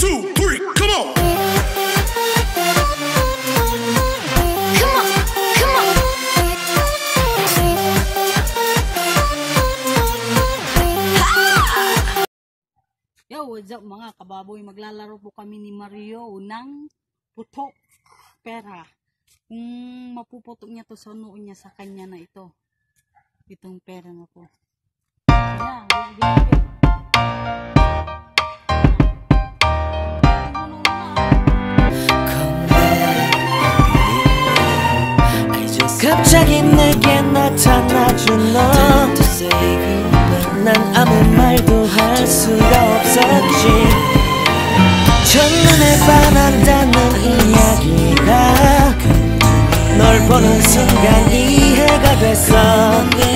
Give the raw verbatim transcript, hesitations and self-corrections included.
two, three, come on. Come on, come on. Yo, what's up mga kababoy? Maglalaro po kami ni Mario ng putok pera. Kung mapuputok niya to sa noo niya, sa kanya na ito. Itong pera na po. Yeah, yeah, yeah. 갑자기 내게 나타나준 너 난 아무 말도 할 수가 없었지 첫눈에 반한다는 이야기가 널 보는 순간 이해가 됐어